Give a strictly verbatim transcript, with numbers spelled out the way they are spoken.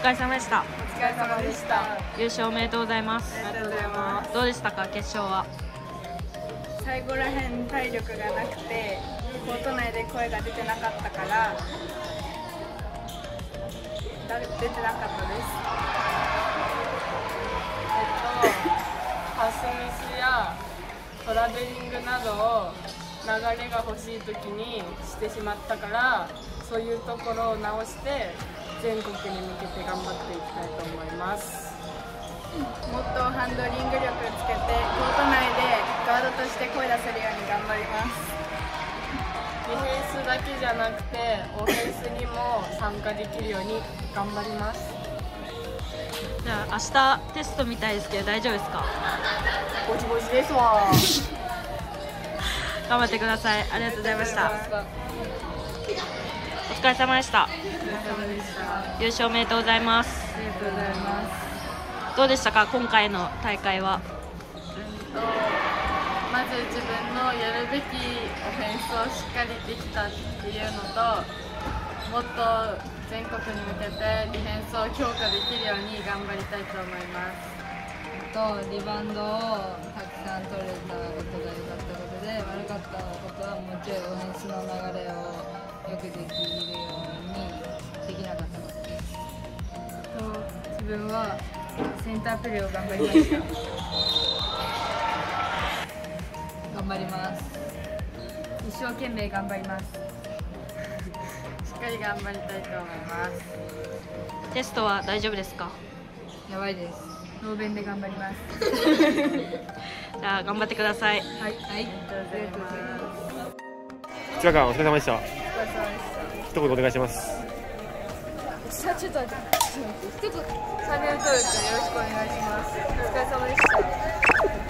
疲れ様でした。 お疲れ様でした。 優勝おめでとうございます。 ありがとうございます。 どうでしたか、決勝は。 最後らへん体力がなくて、コート内で声が出てなかったから、だ出てなかったです。 えっと、パスミスやトラベリングなどを流れが欲しい時にしてしまったから、そういうところを直して全国に向けて頑張っていきたいと思います。 もっとハンドリング力つけて、コート内でガードとして声出せるように頑張ります。 ディフェンスだけじゃなくてオフェンスにも参加できるように頑張ります。 じゃあ明日テストみたいですけど大丈夫ですか。 ぼちぼちですわ。 頑張ってください。ありがとうございました。お疲れ様でした。優勝おめでとうございます。 ありがとうございます。 どうでしたか、今回の大会は。 うんとまず自分のやるべきオフェンスをしっかりできたっていうのと、もっと全国に向けてディフェンスを強化できるように頑張りたいと思います。 とリバウンドをたくさん取れたことが良かったことで、悪かったことはもうちょいオフェンスの流れをよくできるようにできなかったことです。 と自分はセンタープレーを頑張りました。 頑張ります。 一生懸命頑張ります。 しっかり頑張りたいと思います。 テストは大丈夫ですか。 やばいです。 ノーベンで頑張ります。 じゃあ頑張ってください。 はい、はい、ありがとうございます。 こちらからお疲れ様でした。 お疲れ様でした。 一言お願いします。 さあ、ちょっと待って、ちょっと待って、一言チャンネル登録よろしくお願いします。お疲れ様でした。